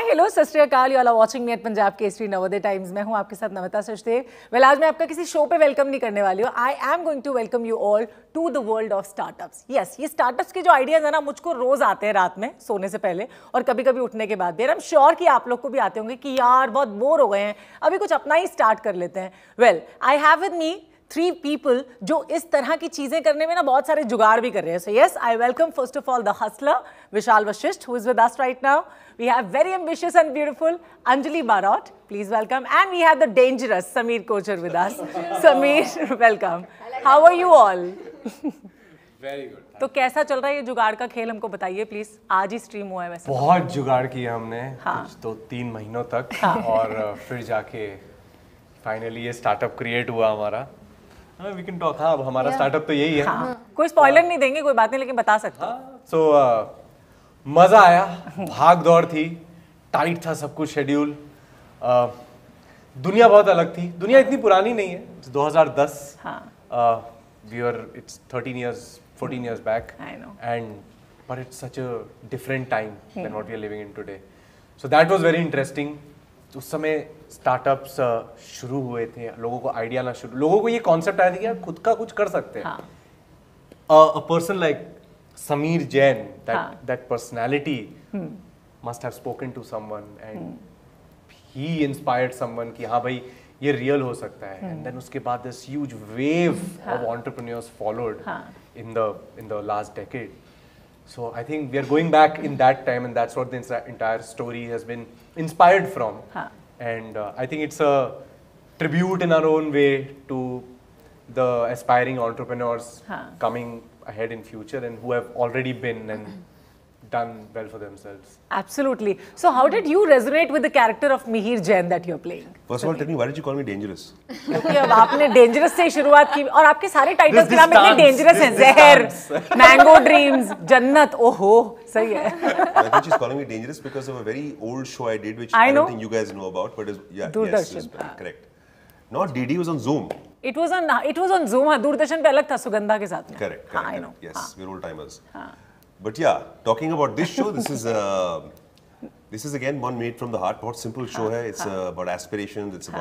Hi hello सत श्री अकाल, you are watching me at Punjab Kesari Navodaya Times. मैं हूं आपके साथ नमिता सचदेव। वेल, आज मैं आपका किसी शो पे वेलकम नहीं करने वाली हूं। I am going to welcome you all to the world of startups. Yes, ये स्टार्टअप्स के जो आइडियाज है ना, मुझको रोज आते हैं रात में सोने से पहले और कभी कभी उठने के बाद भी। आई एम श्योर कि आप लोग को भी आते होंगे कि यार बहुत बोर हो गए हैं, अभी कुछ अपना ही स्टार्ट कर लेते हैं। Well, I have with me 3 people जो इस तरह की चीजें करने में ना बहुत सारे जुगाड़ भी कर रहे हैं। So yes, I welcome first of all the hustler Vishal Vashishth, who is with us right now. We have very ambitious and beautiful Anjali Barot. Please welcome. And we have the dangerous Sameer Kochhar with us. Sameer, welcome. How are you all? Very good. तो कैसा चल रहा है ये जुगाड़ का खेल, हमको बताइए प्लीज। आज ही स्ट्रीम हुआ है वैसे। बहुत जुगाड़ किया हमने हाँ। कुछ तो 3 महीनों तक और फिर जाके फाइनली ये स्टार्टअप क्रिएट हुआ हमारा। We can talk. हाँ, अब हमारा स्टार्टअप तो यही है। हाँ। कोई स्पॉइलर नहीं देंगे, कोई बात नहीं, लेकिन बता सकते हो। सो मजा आया, भाग दौड़ थी, टाइट था सब कुछ शेड्यूल। दुनिया बहुत अलग थी। दुनिया इतनी पुरानी नहीं है। 2010 we were it's 14 years back. I know. But it's such a different time than what we are living in today. So that was very interesting. उस समय स्टार्टअप्स शुरू हुए थे, लोगों को आइडिया ना शुरू, लोगों को ये कॉन्सेप्ट आया था कि यार खुद का कुछ कर सकते हैं। A person like Sameer Jain, that personality must have spoken to someone and he inspired someone कि हाँ भाई ये real हो सकता है। And then उसके बाद this huge wave of entrepreneurs followed in the last decade. So I think we are going back in that time, and that's what the entire story has been inspired from. And I think it's a tribute in our own way to the aspiring entrepreneurs coming ahead in future and who have already been and done well for themselves. Absolutely. So how did you resonate with the character of Mihir Jain that you're playing? First of all, tell me, why did you call me dangerous? क्योंकि अब आपने dangerous से शुरुआत की और आपके सारे titles के नाम इतने डेंजरस हैं। जहर, मैंगो ड्रीम्स, जन्नत। ओहो, सही है। I think she's calling me dangerous because of a very old show I did, which I don't think you guys know about, but yes, correct. Not DD, was on Zoom. It was on Zoom. हाँ, दूरदर्शन पे अलग था, सुगंधा के साथ में। Correct. I know. Yes, we're old timers. But yeah, talking about this show, this is again one made from the heart. बहुत simple show है. It's about aspirations. It's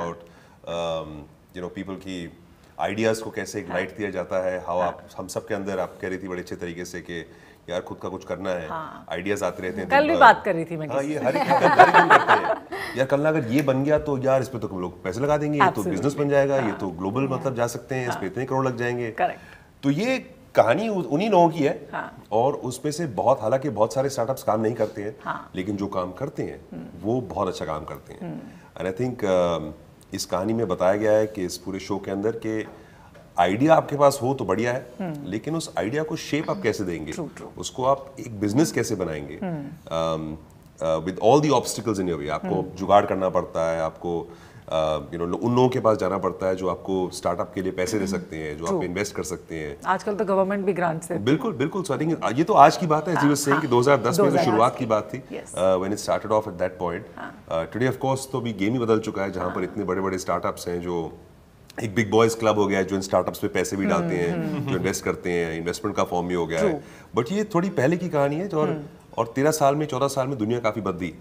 about people की ideas को कैसे ignite किया जाता है. How हम सब के अंदर, आप कह रही थी बड़े अच्छे तरीके से कि यार खुद का कुछ करना है, आइडियाज आते रहते हैं। कल भी बात कर रही थी मैं। हाँ, ये हर एक दिन करते हैं। यार कल अगर ये बन गया तो यार इस पे तो हम लोग पैसे लगा देंगे, ये तो बिजनेस बन जाएगा, ये तो ग्लोबल मतलब जा सकते हैं, इस पे इतने करोड़ लग जाएंगे। तो ये कहानी उन्हीं लोगों की है और उसमें से हालांकि बहुत सारे स्टार्टअप्स काम नहीं करते हैं, लेकिन जो काम करते हैं वो बहुत अच्छा काम करते हैं। एंड आई थिंक इस कहानी में बताया गया है कि इस पूरे शो के अंदर के आइडिया आपके पास हो तो बढ़िया है, लेकिन उस आइडिया को शेप आप कैसे देंगे, उसको आप एक बिजनेस कैसे बनाएंगे with all the obstacles in your way. आपको जुगाड़ करना पड़ता है, आपको उन लोगों के पास जाना पड़ता है जो आपको स्टार्टअप के लिए पैसे दे सकते हैं, जो आप इन्वेस्ट कर सकते हैं। आजकल तो गवर्नमेंट भी ग्रांट्स देती है। बिल्कुल बिल्कुल। सो आई थिंक ये तो आज की बात है, जी सेइंग कि 2010 में तो शुरुआत की बात थी, when it started off at that point. Today of course तो भी गेम ही बदल चुका है, जहां पर इतने बड़े बड़े स्टार्टअप्स हैं, जो एक बिग बॉयज क्लब हो गया है जो इन स्टार्टअप्स पे पैसे भी डालते हैं, जो इन्वेस्ट करते हैं, इन्वेस्टमेंट का फॉर्म भी हो गया है। बट ये थोड़ी पहले की कहानी है और 13 साल में 14 साल में दुनिया काफी बदली।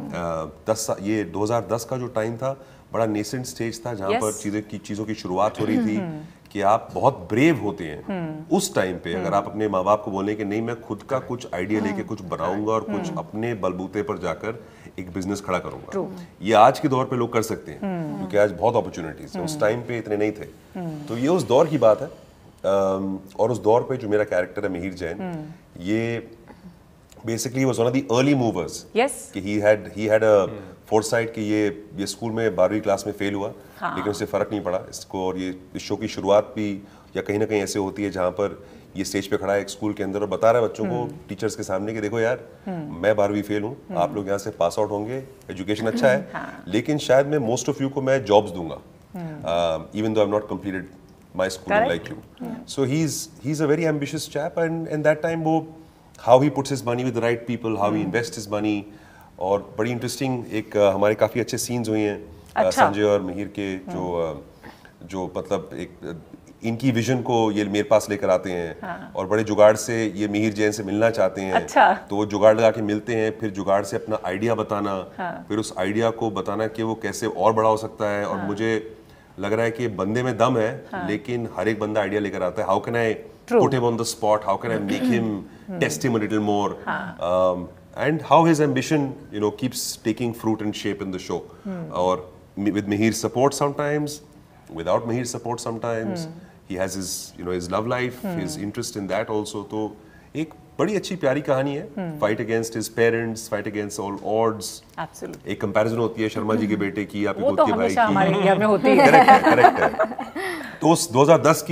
2010 का जो टाइम था बड़ा नेसेंट स्टेज था, जहां पर चीजों की शुरुआत हो रही थी कि आप बहुत ब्रेव होते हैं उस टाइम पे। अगर आप अपने माँ बाप को बोलें कि नहीं मैं खुद का कुछ आइडिया लेके कुछ बनाऊंगा और कुछ अपने बलबूते पर जाकर एक बिजनेस खड़ा करूंगा, ये आज के दौर पे लोग कर सकते हैं क्योंकि आज बहुत अपॉर्चुनिटीज हैं, उस टाइम पे इतने नहीं थे। तो ये उस दौर की बात है। और उस दौर पे जो मेरा कैरेक्टर है मिहिर जैन, ये basically was one of the early movers. Yes. कि he had a foresight कि ये स्कूल में 12वीं क्लास में फेल हुआ, लेकिन उससे फर्क नहीं पड़ा इसको। और ये इस शो की शुरुआत भी या कहीं ना कहीं ऐसे होती है जहाँ पर ये स्टेज पे खड़ा है एक स्कूल के अंदर और बता रहा है बच्चों को, टीचर्स के सामने कि देखो यार मैं 12वीं फेल हूँ, आप लोग यहाँ से पास आउट होंगे, एजुकेशन अच्छा है, लेकिन शायद मैं मोस्ट ऑफ यू को मैं जॉब्स दूंगा, even though I have not completed my school like you. So he is a very ambitious chap and that time वो how he puts his money with the right people, how he invests his money। और बड़ी interesting एक हमारे काफ़ी अच्छे scenes हुए हैं संजय और मिहिर के, जो मतलब एक इनकी विजन को ये मेरे पास लेकर आते हैं और बड़े जुगाड़ से ये मिहिर जैन से मिलना चाहते हैं। अच्छा। तो वो जुगाड़ लगा के मिलते हैं, फिर जुगाड़ से अपना आइडिया बताना, फिर उस आइडिया को बताना कि वो कैसे और बड़ा हो सकता है। और मुझे लग रहा है कि बंदे में दम है, लेकिन हर एक बंदा आइडिया लेकर आता है। How can I put him on the spot, how can I make him test him a little more, and how his ambition keeps taking fruit and shape in the show. Or with Mihir's support sometimes, without Mihir's support sometimes, he has his his love life, his interest in that also. तो एक बड़ी अच्छी प्यारी कहानी है। Fight against his parents, fight against all odds. Absolutely. एक comparison होती है शर्मा जी के बेटे की, आपके वो खुद तो के भाई हमेशा की। हमारे इंडिया में होती है। करेक्ट है। तो 2010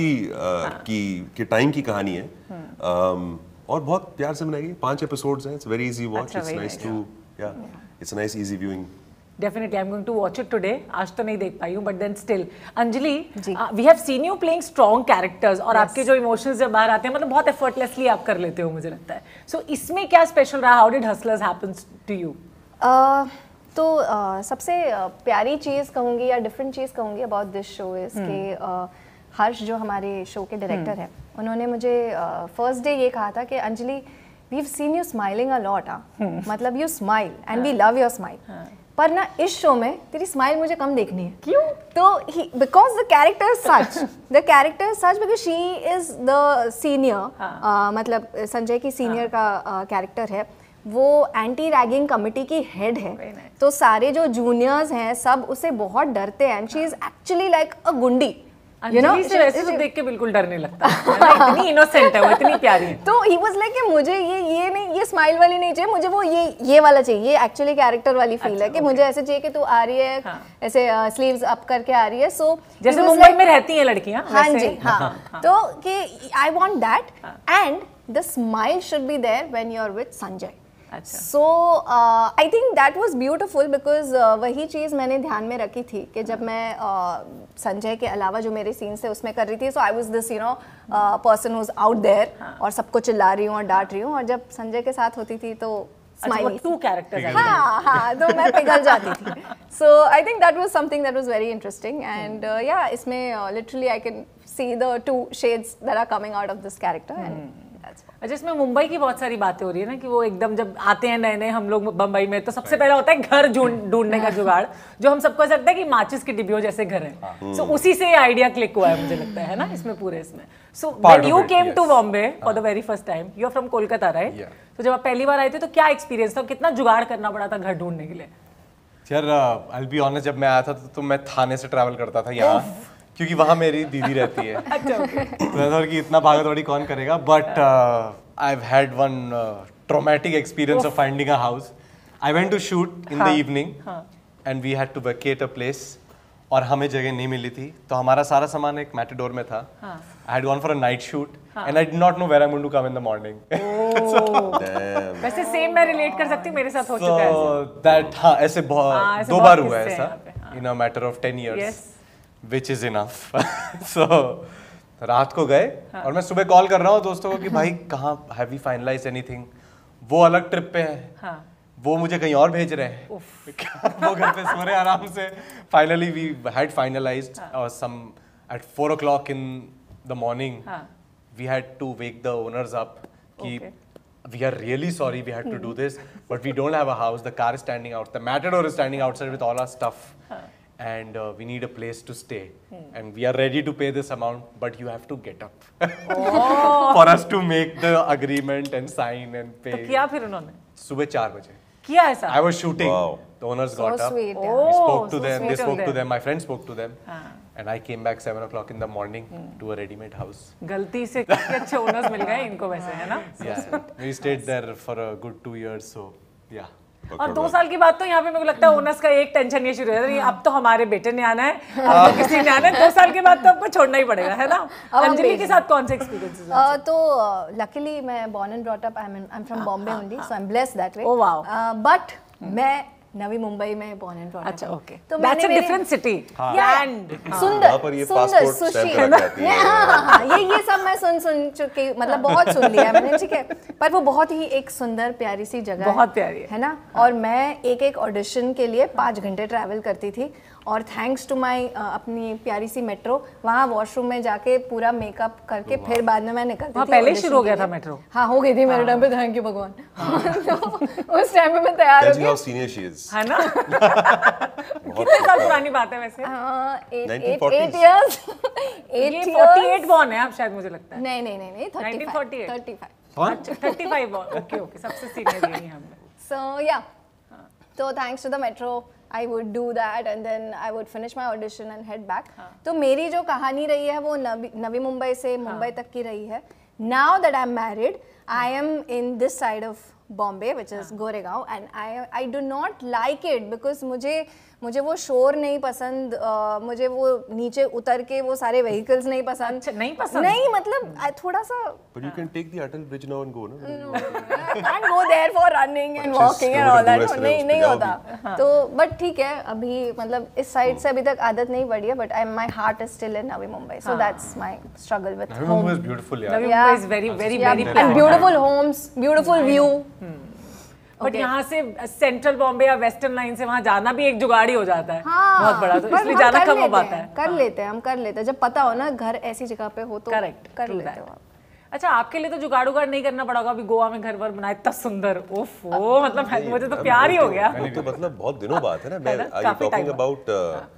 की टाइम की कहानी है। और बहुत प्यार से बनाई गई। 5 एपिसोड्स हैं। It's very easy watch. It's nice to it's nice easy viewing. Definitely, I'm going to watch it today. आज तो नहीं देख पाई हूँ, but then still. Anjali, we have seen you playing strong characters और आपके जो emotions जब बाहर आते हैं, मतलब बहुत effortlessly आप कर लेते हो, मुझे लगता है. So इसमें क्या special रहा? How did Hustlers happen to you? तो सबसे प्यारी चीज़ कहूँगी या डिफरेंट चीज़ कहूँगी about this show is कि हर्ष जो हमारे शो के डायरेक्टर हैं, उन्होंने मुझे फर्स्ट डे ये कहा था कि Anjali, we've seen you smiling a lot, मतलब you smile and we love your smile. पर ना इस शो में तेरी स्माइल मुझे कम देखनी है। क्यों? तो because the character such because she is the senior, मतलब संजय की सीनियर का कैरेक्टर है। वो एंटी रैगिंग कमिटी की हेड है। तो सारे जो जूनियर्स हैं सब उससे बहुत डरते हैं। And she is actually like a गुंडी। अंजलि से वैसे तो देख के बिल्कुल डर नहीं लगता। इतनी इनोसेंट है वो, इतनी प्यारी है। तो ही वाज लाइक कि मुझे ये नहीं, ये स्माइल वाली नहीं चाहिए, मुझे वो ये वाला चाहिए। ये एक्चुअली कैरेक्टर वाली फील है कि मुझे ऐसे चाहिए कि तू आ रही है, ऐसे स्लीव्स अप करके आ रही है। सो जैसे मुंबई में रहती हैं लड़कियां। हाँ जी, हाँ। तो कि I want that and the smile should be there when you are with Sanjay. So I think that was beautiful because वही चीज़ मैंने ध्यान में रखी थी कि जब मैं संजय के अलावा जो मेरे सीन्स थे उसमें कर रही थी। So I was this person who is out there और सबको चिल्ला रही हूँ और डांट रही हूँ। और जब संजय के साथ होती थी तो स्माइली, टू कैरेक्टर्स। हाँ, तो मैं पिघल जाती थी। So I think that was something that was very interesting and या इसमें literally I can see the 2 shades that are coming out of this character and अच्छा, इसमें मुंबई की बहुत सारी बातें हो रही है ना कि वो एकदम जब आते हैं नए नए हम लोग मुंबई में, तो सबसे पहला होता है घर ढूंढने का जुगाड़, जो हम सबको ऐसा लगता है कि माचिस की डिब्बियों जैसे घर है। सो उसी से आइडिया क्लिक हुआ है मुझे लगता है ना इसमें पूरे इसमें। So when you came to Bombay for the very first time, you are from Kolkata right? तो जब आप पहली बार आए थे तो क्या एक्सपीरियंस था, कितना जुगाड़ करना पड़ा था घर ढूंढने के लिए? यार आई विल बी ऑनेस्ट, जब मैं आया था तो मैं थाने से ट्रैवल करता था यहाँ, क्योंकि वहाँ मेरी दीदी रहती है। अच्छा, कि इतना भागा दौड़ी कौन करेगा। But I've had one traumatic experience of finding a house. I went to shoot in the evening and we had to vacate a place और हमें जगह नहीं मिली थी, तो हमारा सारा सामान एक मैटाडोर में था। I had gone for a night shoot and I did not know where I'm going to come in the morning. वैसे सेम मैं रिलेट कर सकती हूँ, मेरे साथ हो चुका है। So that हाँ ऐसे बहुत 2 बार हुआ है ऐसा in a matter of 10 years, which is enough. So रात को गए और मैं सुबह कॉल कर रहा हूँ दोस्तों को कि भाई कहाँ, हैव वी फाइनलाइज्ड एनीथिंग? वो अलग ट्रिप पे है, वो मुझे कहीं और भेज रहे हैं। वो घर पे सो रहे आराम से। Finally we had finalized some at 4 o'clock in the morning. We had to wake the owners up कि we are really sorry we had to do this, but we don't have a house. The car is standing out. The matador is standing outside with all our stuff. And we need a place to stay, and we are ready to pay this amount, but you have to get up for us to make the agreement and sign and pay. तो किया फिर उन्होंने? सुबह 4 बजे किया ऐसा? I was shooting. Wow. The owners got up. Sweet, We spoke to them. They spoke to them. My friend spoke to them. And I came back 7 o'clock in the morning to a ready-made house. गलती से अच्छे owners मिल गए इनको वैसे, है ना? Yeah, we stayed there for a good 2 years. So yeah. और 2 साल की बात तो यहाँ पे मेरे को लगता है ओनर्स का एक टेंशन ये शुरू हो जाता है, अब तो हमारे बेटे ने आना है, अब तो किसी ने आना है। 2 साल के बाद तो आपको छोड़ना ही पड़ेगा, है ना? अंजलि के साथ कौन से एक्सपीरियंसेस हैं? तो लकीली मैं born and brought up, I'm from Bombay only, so I'm blessed that way. Oh wow. But मैं नवी मुंबई में born and brought up। अच्छा, ओके। तो That's a different city. सुंदर सुंदर सुशी है ना? हाँ, ये सब मैं सुन चुकी, मतलब बहुत सुन लिया मैंने, ठीक है। पर वो बहुत ही एक सुंदर प्यारी सी जगह है, बहुत प्यारी है ना? और मैं एक ऑडिशन के लिए 5 घंटे ट्रैवल करती थी और थैंक्स टू माय अपनी प्यारी सी मेट्रो, वहाँ वॉशरूम में जाके पूरा मेकअप करके फिर बाद में मैं निकलती थी। पहले शुरू हो गया था मेट्रो? हाँ हो गई थी मेरे टाइम पे, थैंक यू भगवान। तो उस टाइम पे मैं तैयार हो गई, सीनियर शी इज, है ना? कितने साल पुरानी बात है वैसे? 8 years 48 बॉर्न है आप शायद, मुझे लगता है। नहीं 35 अच्छा 35 बॉर्न, ओके सबसे सीनियर यही हम। So yeah, so thanks to the metro, I would do that and then I would finish my audition and head back. तो मेरी जो कहानी रही है वो नवी मुंबई से मुंबई तक की रही है. Now that I'm married, I am in this side of Bombay, which is Goregaon, and I do not like it because मुझे वो शोर नहीं पसंद, मुझे वो नीचे उतर के वो सारे व्हीकल्स नहीं पसंद। नहीं पसंद? नहीं मतलब थोड़ा सा। But you can take the Atal Bridge now and go, no? And go there for running and walking and all that. नहीं होता तो, but ठीक है अभी मतलब इस साइड से अभी तक आदत नहीं पड़ी है, but my heart is still in Navi Mumbai, so that's my struggle with home. Navi Mumbai is beautiful, yeah. Navi Mumbai is very and beautiful homes, beautiful view. But यहाँ से सेंट्रल बॉम्बे या वेस्टर्न लाइन से वहाँ जाना भी एक जुगाड़ ही हो जाता है बहुत बड़ा, तो इसलिए जाना कम हो पाता है। कर लेते हैं हम, कर लेते हैं जब पता हो ना घर ऐसी जगह पे हो तो कर लेते हो। अच्छा आपके लिए तो जुगाड़ नहीं करना पड़ा होगा, अभी गोवा में घर वर बनाए इतना सुंदर, ओफो मतलब मुझे तो प्यार ही हो गया। तो मतलब बहुत दिनों बात है ना, मैं टॉकिंग अबाउट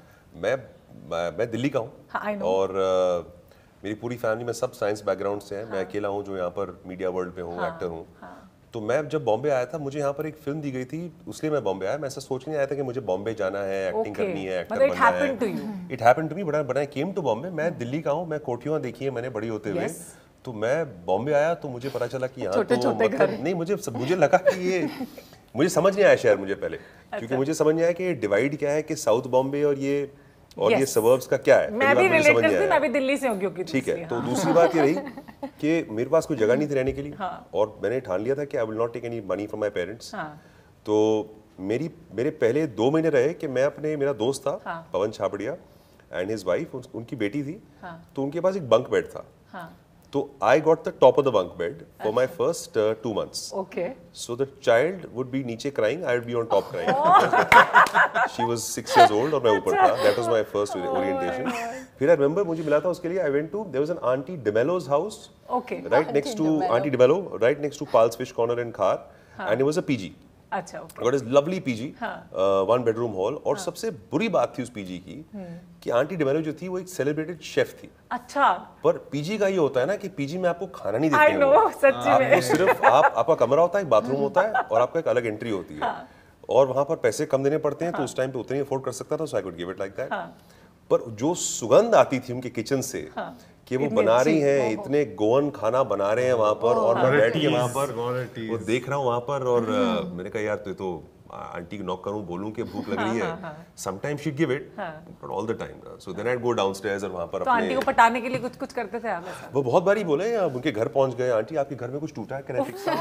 मैं दिल्ली का हूँ और मेरी पूरी फैमिली में सब साइंस बैकग्राउंड से है, मैं अकेला हूँ जो यहाँ पर मीडिया वर्ल्ड पे हूँ, एक्टर हूँ। तो मैं जब बॉम्बे आया था, मुझे यहाँ पर एक फिल्म दी गई थी, उसलिए मैं बॉम्बे आया। मैं ऐसा सोच नहीं आया था कि मुझे बॉम्बे जाना है, एक्टिंग करनी है, एक्टर बनना है। It happened to me, but I came to Bombay. मैं दिल्ली का हूँ, मैं कोठियाँ देखी है मैंने बड़ी होते हुए, तो मैं बॉम्बे आया तो मुझे पता चला कि यहाँ तो मतलब नहीं, मुझे लगा कि ये मुझे समझ नहीं आया शहर मुझे पहले, क्योंकि मुझे समझ नहीं आया कि डिवाइड क्या है कि साउथ बॉम्बे और ये सबर्ब्स का क्या है। मैं भी रिलेट करती हूं, मैं भी दिल्ली से हूं क्योंकि ठीक है। तो दूसरी बात ये रही कि मेरे पास कोई जगह नहीं थी रहने के लिए, और मैंने ठान लिया था कि I will not take any money from my parents. तो मेरे पहले 2 महीने रहे कि मैं मेरा दोस्त था Pawan Chhabria and his wife, उनकी बेटी थी, तो उनके पास एक बंक बेड था। तो I got the top of the bunk bed for my first 2 months. Okay. So the child would be नीचे crying, I would be on top crying. She was 6 years old और मैं ऊपर था. That was my first orientation. फिर I remember मुझे मिला था उसके लिए, I went to, there was an Auntie DeMello's house. Okay. Right next to Auntie DeMello, right next to Pal's Fish Corner in Khar, and it was a PG. अच्छा, okay. Got a lovely PG, 1 bedroom hall, और सबसे बुरी बात थी उस PG की कि aunty D'Mello जो थी वो एक सेलिब्रेटेड शेफ थी। अच्छा। पर PG का ये होता है ना कि PG में आपको खाना नहीं देते हैं। I know, सच्ची में। सिर्फ आपका कमरा होता है, एक बाथरूम होता है और आपका एक अलग एंट्री होती है, और वहाँ पर पैसे कम देने पड़ते हैं, तो उस टाइम पे उतने ही अफोर्ड कर सकता था, so I could give it like that. पर जो सुगंध आती थी उनके किचन से कि वो बना रही हैं, इतने गोवन खाना बना रहे हैं वहाँ पर, और मैं बैठ के वहाँ पर वो देख रहा हूँ वहाँ पर, और मैंने कहा यार तो आंटी को नॉक करूं, बोलूं कि भूख लग रही है। Sometimes she give it, but all the time so then I go downstairs और वहां पर तो आंटी को पटाने के लिए कुछ करते थे आप ऐसा? वो बहुत बारी बोले, अब उनके घर पहुंच गए, आंटी आपके घर में कुछ टूटा है, कैन आई फिक्स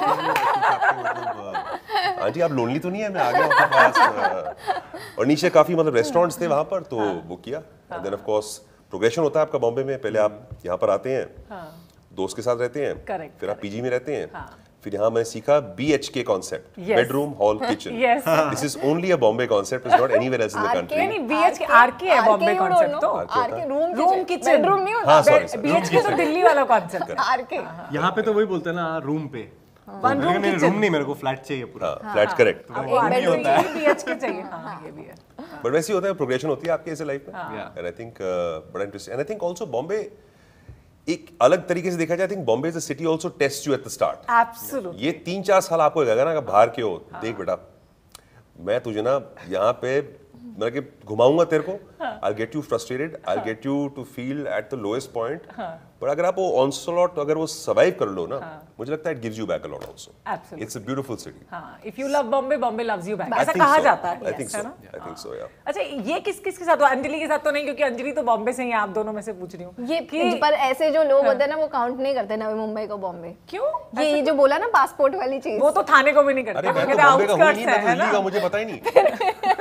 मतलब आंटी आप लोनली तो नहीं है, मैं आ गया आपके पास। और नीचे काफी मतलब रेस्टोरेंट्स थे वहां पर, तो बुक किया। And then of course progression होता है आपका बॉम्बे में, पहले आप यहाँ पर आते हैं, दोस्त के साथ रहते हैं, फिर आप पीजी में रहते हैं, फिर यहाँ मैंने सीखा BHK concept, bedroom hall kitchen. This is only a Bombay concept, is not anywhere else in the country. नहीं, BHK RK है बॉम्बे कॉन्सेप्ट, तो RK रूम किचन, बेडरूम नहीं होता। BHK तो दिल्ली वाला कॉन्सेप्ट है। RK यहाँ पे तो वही बोलते हैं ना, रूम पे वन रूम किचन। रूम नहीं, मेरे को फ्लैट चाहिए पूरा। फ्लैट करेक्ट, BHK चाहिए। हाँ ये भी है। बट वैसे होता है, प्रोग्रेशन होती है आपके ऐसे लाइफ में, एंड आई थिंक बड़ा interesting, and I think also Bombay एक अलग तरीके से देखा जाए, I think Bombay is a city also test you at the start. Absolutely. ये 3-4 साल आपको लगेगा ना कि बाहर के हो, देख बेटा मैं तुझे ना यहाँ पे मतलब कि घुमाऊंगा तेरे को, I'll get you frustrated, I'll get you to feel at the lowest point, पर अगर आप वो onslaught अगर वो survive कर लो ना, मुझे लगता है it gives you back a lot also. Absolutely. It's a beautiful city. हाँ, if you love Bombay, Bombay loves you back. I ऐसा think कहा so. जाता है। I think so. I think so, yeah. अच्छा ये किसके साथ हुआ? अंजलि के साथ तो नहीं, क्योंकि अंजलि तो बॉम्बे से ही है, आप दोनों में से पूछ रही हूँ। ये पर ऐसे जो लोग होते हैं ना, वो काउंट नहीं करते नवी मुंबई को बॉम्बे। क्यों? ये जो बोला ना पासपोर्ट वाली चीज, वो तो थाने को भी नहीं करते। अरे मैं तो बॉम्बे का हूँ ही नहीं, मैं तो दिल्ली का, मुझे पता ही नहीं।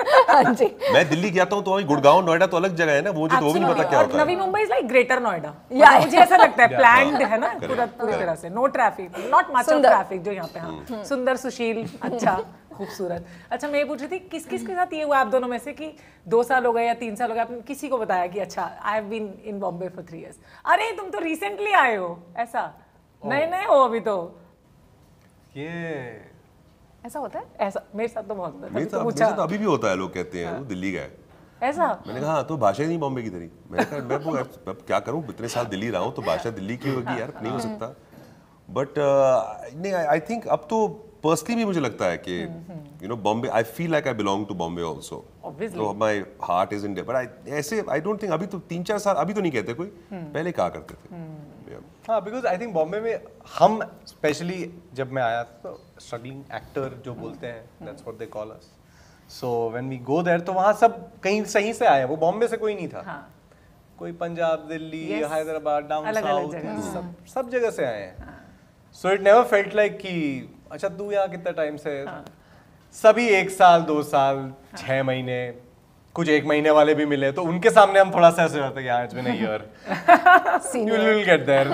हाँ जी। मैं दिल्ली गया हूँ तो वही गुड़गांव नोएडा तो अलग जगह है ना, मुझे तो वो भी नहीं पता क्या होता है। Navi Mumbai is like greater Noida, Yeah. मुझे ऐसा लगता है प्लान्ड है ना पूरी तरह से, no traffic, not much of traffic जो यहाँ पे। हाँ, सुंदर, सुशील, अच्छा, खूबसूरत। अच्छा, मैं ये पूछ रही थी किस किस के साथ ये हुआ आप दोनों में से कि 2 साल हो गए या 3 साल हो गए आपने किसी को बताया कि अच्छा I have been in Bombay for 3 years, अरे तुम तो रिसेंटली आए हो, ऐसा नए नए हो अभी तो? ये ऐसा होता है? ऐसा मेरे साथ तो बहुत होता है, मेरे तभी तो साथ पूछा। अभी भी होता है, लोग कहते हैं वो दिल्ली गए। ऐसा मैंने कहा हाँ, तो भाषा ही नहीं बॉम्बे की तरह। मैंने कहा मैं वो अब क्या करूं, इतने साल दिल्ली रहा हूं तो भाषा दिल्ली की होगी यार, नहीं हो सकता। बट नहीं, आई थिंक अब तो पर्सनली भी मुझे लगता है कि you know Bombay, I feel like I belong to Bombay also, तो my heart is in there. But ऐसे आई डोंट थिंक अभी तो 3-4 साल अभी तो नहीं कहते कोई, पहले कहा करते थे। हाँ, बिकॉज आई थिंक बॉम्बे में हम स्पेशली जब मैं आया तो स्ट्रगलिंग एक्टर जो बोलते हैं, that's what they call us. So when we go there तो वहाँ सब कहीं सही से आए, वो बॉम्बे से कोई नहीं था। हाँ। कोई पंजाब, दिल्ली, Yes. हैदराबाद, डाउन अलग-अलग जगह। साउथ, सब जगह से आए हैं। So it never felt like कि अच्छा तू यहाँ कितना टाइम से है? सभी 1 साल 2 साल 6 महीने, कुछ 1 महीने वाले भी मिले तो उनके सामने हम थोड़ा सा ऐसे होता है कि हाँ it's been a year, you will get there.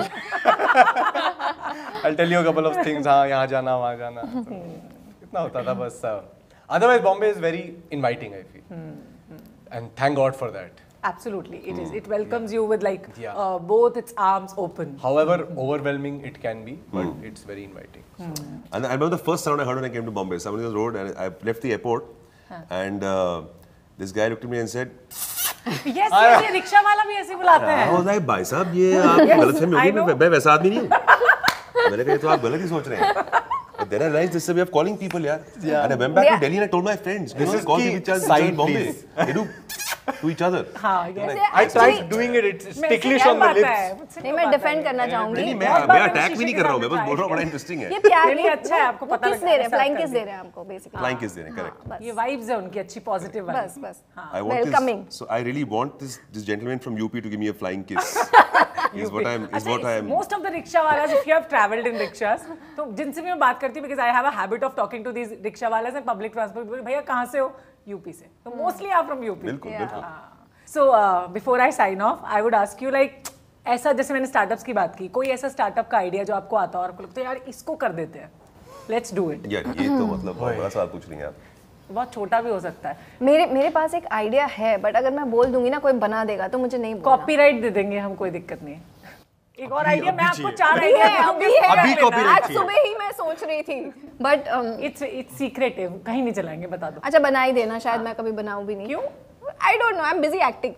I'll tell you a couple of things, हाँ यहाँ जाना वहाँ जाना, तो इतना होता था बस। Otherwise Bombay is very inviting, I feel, and thank God for that. Absolutely, it is. It welcomes you with like Yeah. both its arms open. However overwhelming it can be, but it's very inviting. So. And I remember the first sound I heard when I came to Bombay. Somebody was on the road and I left the airport, and this guy looked at me and said, Yes, yes, ये rickshaw वाला भी ऐसे बुलाते I हैं। was like, भाई साहब ये आप गलतफहमी I होगी, know. मैं वैसा आदमी नहीं हूँ। मैंने कहा ये तो आप गलत ही सोच रहे हैं। But then I realized this is a way of calling people, यार. And I went back to Delhi and I told my friends, This don't is call key. people each other Side, in Bombay. please. They do to each other. हाँ, yes. I tried doing it. It's ticklish on the lips. नहीं, मैं defend करना चाहूंगी। नहीं, बहुत मैं बार attack मैंने भी नहीं शीशे कर रहा हूँ, के मैं बस सामने बोल रहा हूँ try बड़ा इंटरेस्टिंग है। ये प्यार नहीं, अच्छा है, आपको पता किस लगा दे रहे हैं, ऐसा फ्लाइंग कर किस दिया। दे रहे हैं हमको बेसिकली? Flying kiss दे रहे हैं, correct. बस ये वाइब्स है उनकी अच्छी पॉजिटिव बस बस I want welcoming. this, so I really want this gentleman from UP to give me a flying kiss. Is what I'm. Most of the rickshaw walas, if you have traveled in rickshaws, तो जिनसे भी मैं बात करती हूँ, because I have a habit of talking to these rickshaw walas and public transport, भैया कहाँ से हो? UP से। तो mostly are from UP. बिल्कुल बिल्कुल। So before I sign off, I would ask you like ऐसा जैसे मैंने स्टार्टअप्स की बात की, कोई ऐसा स्टार्टअप का आइडिया जो आपको आता हो और आपको लगता है यार इसको कर देते हैं, लेट्स डू इट। यार ये तो मतलब बहुत बड़ा सवाल पूछ रही हैं आप। बहुत छोटा भी हो सकता है, मेरे पास एक आइडिया है, बट अगर मैं बोल दूंगी ना कोई बना देगा तो मुझे नहीं बोलना। कॉपीराइट दे देंगे हम, कोई दिक्कत नहीं। एक और आइडिया मैं आपको चाहिए। 4 आइडिया अभी copyright आज चाहिए। सुबह ही मैं सोच रही थी, बट इट्स सीक्रेटिव, कहीं नहीं चलाएंगे, बता दो। अच्छा बना ही देना, शायद मैं कभी बनाऊं भी नहीं। क्यों? I don't know, I am busy acting.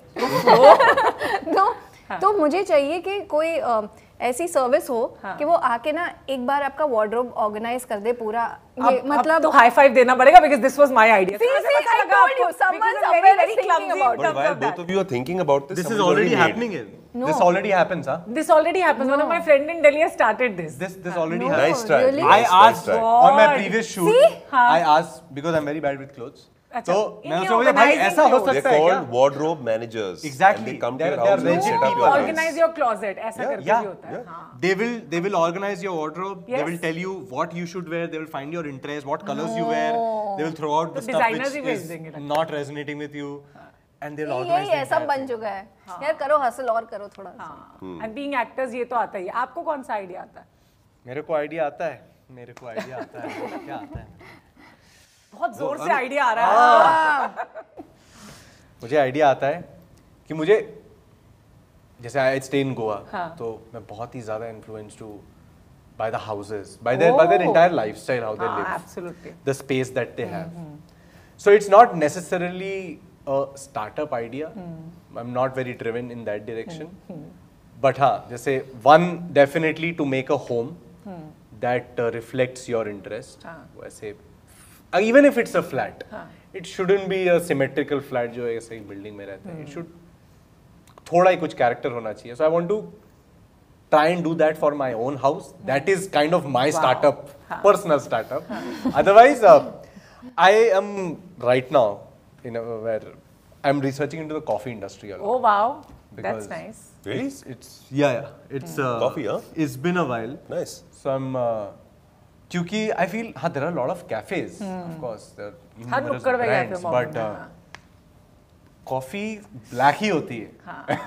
तो मुझे चाहिए कि कोई ऐसी सर्विस हो कि वो आके ना एक बार आपका वार्डरोब ऑर्गेनाइज कर दे पूरा। ये मतलब तो हाई फाइव देना पड़ेगा because this was my idea. See, कैसे पता I लगा told आपको? you, someone Because I'm somewhere very is thinking clumsy about in But terms while of both that. of you are thinking about this, This is somebody's already made. happening. This already happens, huh? This already happens. One of my friend in Delhi has started this. This already No. happens. Nice try. Really? I Nice asked try. on my God. previous shoot. See? I asked because I'm very bad with clothes. अच्छा, तो in मैं your सोचा भाई organizing ऐसा हो clothes. They're सकता है क्या? called wardrobe managers. Exactly. And they come to They're- your they're house and rigid set up people. your Organize place. your closet. ऐसा करके भी होता है। Yeah. हाँ। They will organize your wardrobe. They Yes. will tell you what you should wear. They will find your interest, what colors you wear. They will throw out the तो stuff designers he which भेज is देंगे लगता है। not resonating with you, and they'll organize. यही है, the सब entire बन thing. चुका है यार, करो हसल और करो थोड़ा सा। हाँ। And being actors ये तो आता ही है। आपको कौन सा आइडिया आता है? मेरे को आइडिया आता है। मेरे को आइडिया आता है। क्या आता है? बहुत जोर से आइडिया आ रहा है। मुझे आइडिया आता है कि मुझे जैसे आई स्टे इन गोवा, हाँ। तो मैं बहुत ही ज्यादा इन्फ्लुएंस्ड हूँ by the houses, by their entire lifestyle, how they live, Absolutely. the space that they have. So it's not necessarily a startup idea. I'm not very driven in that direction. But हाँ, जैसे one definitely to make a home that reflects your interest. वैसे even if it's a flat, it shouldn't be a symmetrical flat जो ऐसे ही building में रहता है. It should थोड़ा ही कुछ character होना चाहिए. So I want to try and do that for my own house. That is kind of my startup, personal startup. Otherwise, I am right now where I'm researching into the coffee industry a lot. Oh wow, that's Because- nice. Really? It's yeah. It's Coffee, huh? It's been a while. Nice. So I'm क्योंकि I feel हाँ there are a lot of cafes, of course, there are her numerous नुक्कड़ पे brands, cafe मौजूद but है, coffee black ही होती है.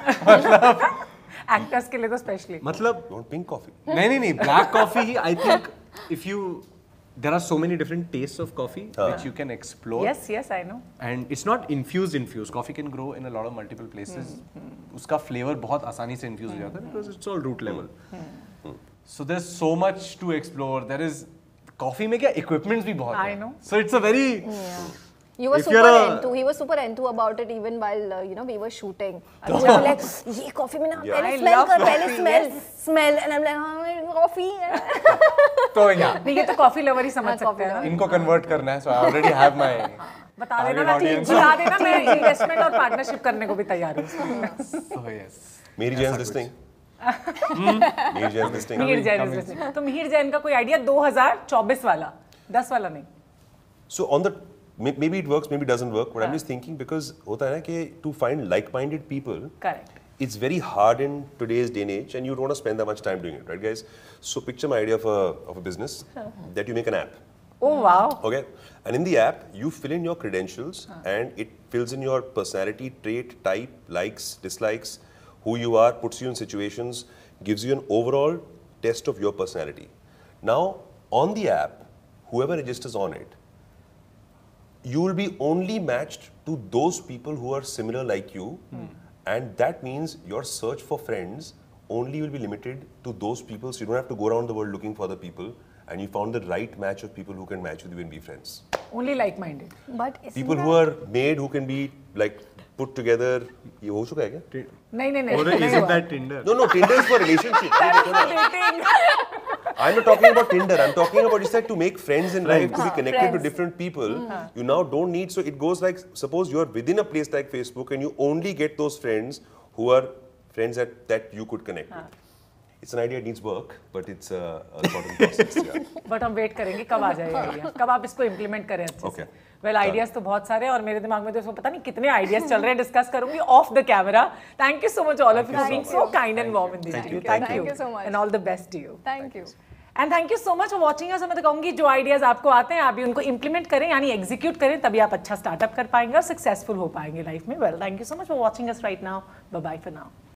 Actors के लिए तो स्पेशली. मतलब You want pink coffee? नहीं ब्लैक कॉफी ही I think if you there are so many different tastes of coffee which you can explore. Yes, I know. And it's not infused. Coffee can grow in a lot of multiple places. उसका flavor बहुत आसानी से infuse हो जाता है because it's all root level. So there's so much to explore. There is coffee में क्या equipments भी बहुत I हैं. know. So it's a very You were If super you're a- into. He was super into about it even while we were shooting. And we were like, ये coffee में ना Yeah. पहले I smell love कर, पहले coffee, smell, and I'm like, हाँ coffee है. तो या नहीं ये तो कॉफी लवर ही समझ सकते हैं ना. इनको convert करना है. So I already have my बता देना target ना audience. बता देना मैं इन्वेस्टमेंट और पार्टनरशिप करने को भी तैयार हूँ. So yes. मेरी जैन listening. मेरी Jain listening. Mihir Jain is listening. तो मिहिर जैन का कोई आइडिया 2024 वाला 10 वाला नहीं. So on the maybe it works, maybe it doesn't work. But I'm just thinking because होता है ना कि to find like-minded people, Correct. it's very hard in today's day and age, and you don't want to spend that much time doing it, right, guys? So picture my idea of a business that you make an app. Oh wow. Okay, and in the app you fill in your credentials, and it fills in your personality trait, type, likes, dislikes, who you are, puts you in situations, gives you an overall test of your personality. Now on the app, whoever registers on it, you will be only matched to those people who are similar like you, and that means your search for friends only will be limited to those people, so you don't have to go around the world looking for other people, and you found the right match of people who can match with you and be friends. Only like-minded. But isn't People who are made, who can be like put together. ये हो चुका है क्या? नहीं. Isn't that Tinder? No, Tinder is for relationship. I'm not talking about Tinder. I'm talking about just like to make friends in life, to be connected to Friends. different people. You now don't need. So it goes like, suppose you are within a place like Facebook, and you only get those friends who are friends that you could connect with. It's an idea. It needs work, but it's a sort of process. Yeah. But हम wait करेंगे कब आ जाएगा idea, कब आप इसको implement करें अच्छे से. Okay. वेल आइडियाज तो बहुत सारे हैं और मेरे दिमाग में तो इसको पता नहीं कितने आइडियाज चल रहे हैं. डिस्कस करूंगी off the camera. Thank you so much all of you for being so kind and warm in this interview. Thank you so much. And all the best to you. Thank you. And thank you so much for watching us. मैं तो कहूंगी जो ideas आपको आते हैं आप भी उनको इंप्लीमेंट करें, यानी एग्जीक्यूट करें, तभी आप अच्छा स्टार्टअप कर पाएंगे और सक्सेसफुल हो पाएंगे लाइफ में. Well thank you so much for watching us right now. Bye bye for now.